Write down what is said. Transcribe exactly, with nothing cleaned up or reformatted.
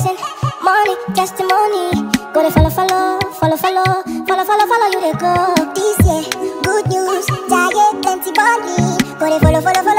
blessing, money, testimony. Go to follow, follow, follow, follow, follow, follow, follow you they go. This year, good news, giant plenty money. Go to follow, follow, follow.